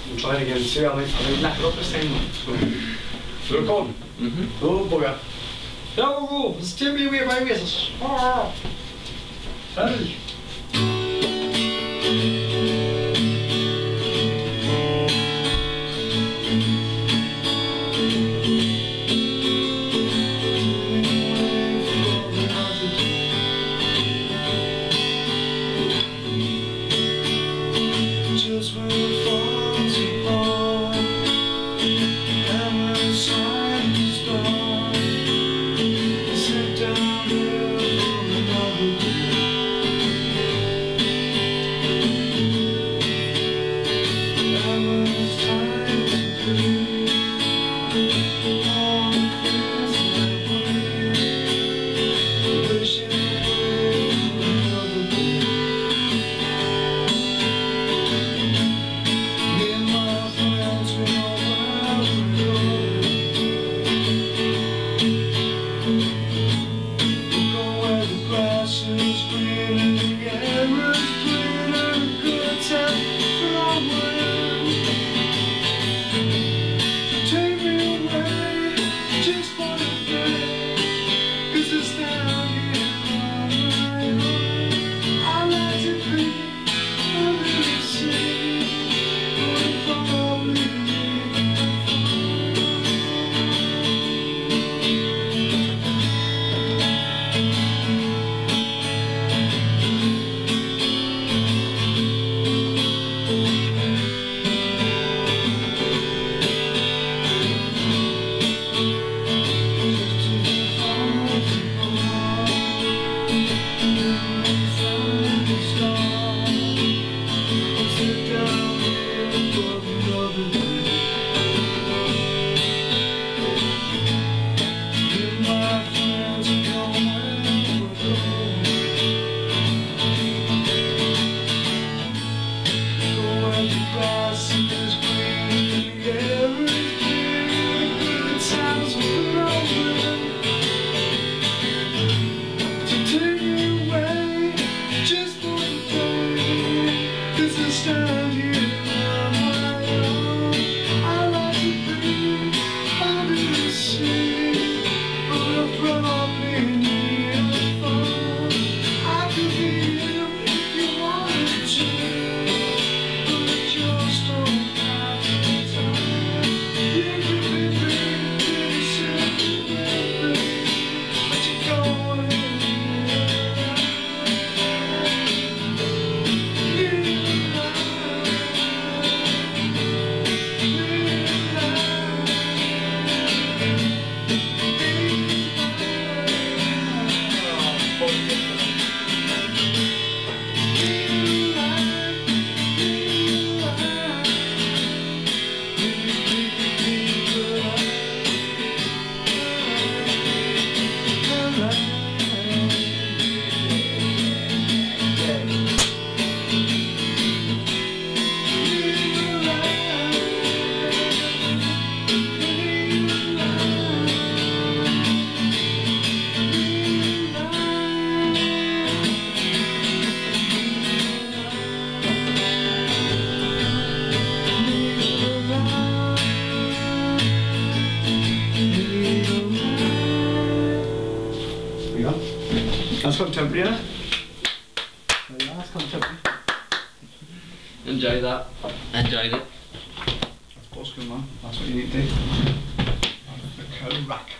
I'm trying again. See, I might knock it up this time. We're recording. Oh, bugger. There we go. It's still me away by Oasis. Hey. That's contemporary, isn't it? Yeah, that's contemporary. Enjoy that. Enjoyed it. That's buzzing, man. That's what you need to do. The cow rack.